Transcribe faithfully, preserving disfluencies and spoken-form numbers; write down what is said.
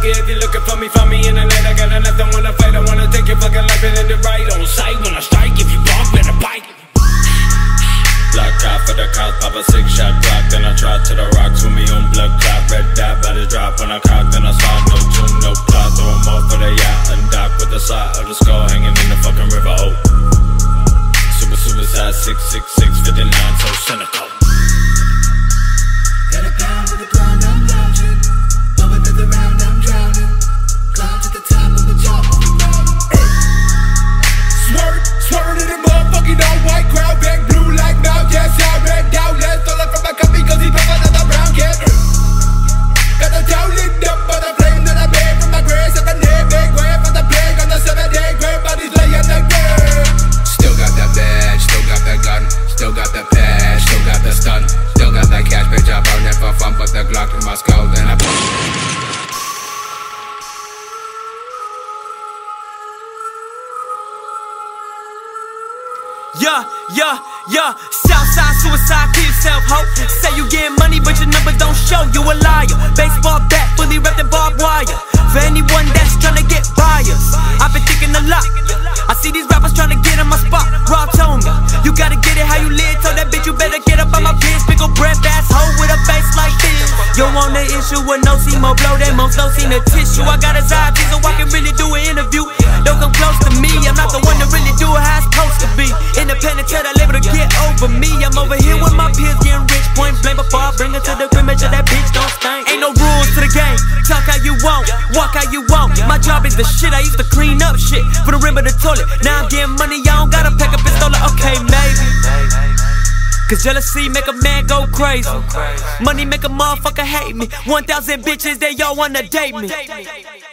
nigga, if you're looking for me, find me in the night. I got nothing, wanna fight, I wanna take your fucking life and end it right on sight. When I strike, if you block, better bite. Block out for the cops, pop a six shot drop. Then I try to the rocks with me on blood clot. Red dot, body drop when I cock. Then I slide, no tune, no plot. Throw them off for the yacht and dock with the side of the skull hanging in the fucking river. Oh, super, super size six six six fifty-nine, so cynical. Got a pound to the ground, I'm lounging. Bumping to the round, I'm drowning. Climb to the top of the job, I'm riding. Swerve, swerve to the motherfucking all white crowd. Back blue like now, yes, I red down. Let's stole it from my company cause he pop another brown kid. Got the town lit up by the flame that I made from my grave. Seven day big grave from the plague on the seven day grave. Bodies laying the grave. Still got that badge, still got that gun. Still got that patch, still got that stun. Still got that cash, bitch, I burn it for fun. Put the Glock in my skull, then I Yeah, yeah, yeah. Southside suicide, kill yourself, hope. Say you getting money, but your number don't show. You a liar. Baseball bat, fully wrapped in barbed wire. For anyone that's tryna get biased, I've been thinking a lot. I see these rappers tryna get in my spot. Raw told me, you gotta get it how you live. Told that bitch you better get up on my biz. Pick a breath ass hoe with a face like this. You want the issue with no more blow that most slow seen the tissue. I got his eye so I can really do an interview. Don't come close to me, I'm not the one to really do it how it's supposed to be. Independent, tell that label to get over me. I'm over here with my peers getting rich, point blank. Before I bring her to the crib, make sure that bitch don't stink. Ain't no rules to the game, talk how you want, walk how you want. My job is the shit, I used to clean up shit for the rim of the toilet. Now I'm getting money, I don't gotta pack a pistol. Okay, maybe cause jealousy make a man go crazy. Money make a motherfucker hate me. One thousand bitches, they all wanna date me.